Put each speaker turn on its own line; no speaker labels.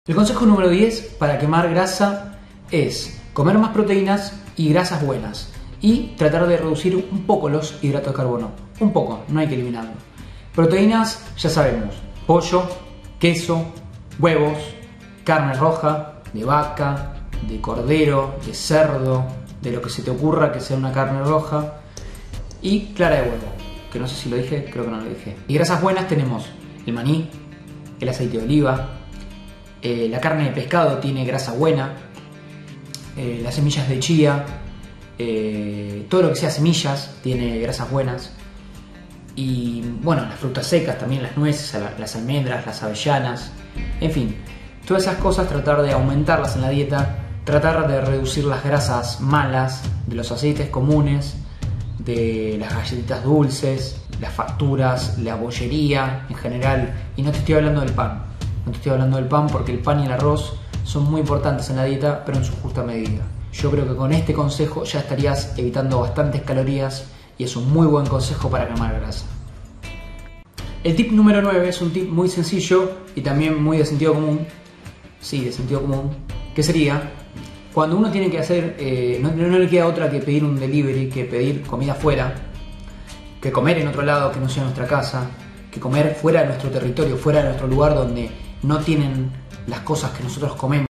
El consejo número 10 para quemar grasa es comer más proteínas y grasas buenas y tratar de reducir un poco los hidratos de carbono. Un poco, no hay que eliminarlo. Proteínas, ya sabemos, pollo, queso, huevos, carne roja, de vaca, de cordero, de cerdo, de lo que se te ocurra que sea una carne roja y clara de huevo, que no sé si lo dije, creo que no lo dije. Y grasas buenas tenemos el maní, el aceite de oliva, la carne de pescado tiene grasa buena, las semillas de chía, todo lo que sea semillas tiene grasas buenas. Y bueno, las frutas secas también, las nueces, las almendras, las avellanas, en fin, todas esas cosas tratar de aumentarlas en la dieta, tratar de reducir las grasas malas, de los aceites comunes, de las galletitas dulces, las facturas, la bollería en general. Y no te estoy hablando del pan. No te estoy hablando del pan porque el pan y el arroz son muy importantes en la dieta, pero en su justa medida. Yo creo que con este consejo ya estarías evitando bastantes calorías y es un muy buen consejo para quemar grasa. El tip número 9 es un tip muy sencillo y también muy de sentido común. Sí, de sentido común. Que sería, cuando uno tiene que hacer, no le queda otra que pedir un delivery, que pedir comida afuera, que comer en otro lado que no sea nuestra casa, que comer fuera de nuestro territorio, fuera de nuestro lugar donde no tienen las cosas que nosotros comemos.